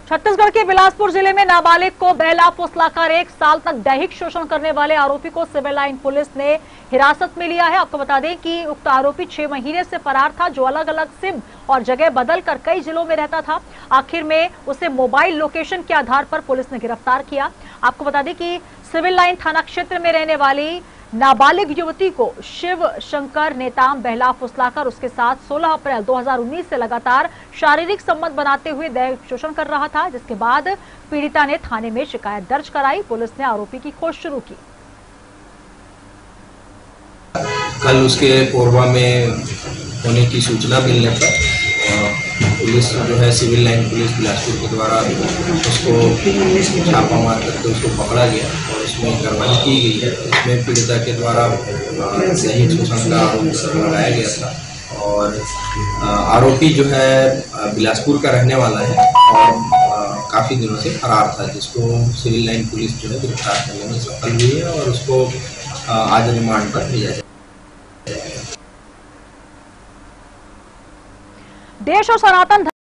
छत्तीसगढ़ के बिलासपुर जिले में नाबालिग को बेला फुसलाकर 1 साल तक दैहिक शोषण करने वाले आरोपी को सिविल लाइन पुलिस ने हिरासत में लिया है। आपको बता दें कि उक्त आरोपी 6 महीने से फरार था, जो अलग अलग सिम और जगह बदलकर कई जिलों में रहता था। आखिर में उसे मोबाइल लोकेशन के आधार पर पुलिस ने गिरफ्तार किया। आपको बता दें कि सिविल लाइन थाना क्षेत्र में रहने वाली नाबालिग युवती को शिव शंकर नेताम बहला फुसलाकर उसके साथ 16 अप्रैल 2019 से लगातार शारीरिक संबंध बनाते हुए दैहिक शोषण कर रहा था, जिसके बाद पीड़िता ने थाने में शिकायत दर्ज कराई। पुलिस ने आरोपी की खोज शुरू की। कल उसके कोरबा में होने की सूचना मिलने पर पुलिस जो है सिविल लाइन पुलिस बिलासपुर के द्वारा उसको छापा मार करके उसको पकड़ा गया और उसमें कार्रवाई की गई है। इसमें पीड़िता के द्वारा दैहिक शोषण का आरोप लगाया गया था और आरोपी जो है बिलासपुर का रहने वाला है और काफ़ी दिनों से फरार था, जिसको सिविल लाइन पुलिस जो है गिरफ्तार करने में सफल हुई है और उसको आज रिमांड पर भेजा जाए। देश और सनातन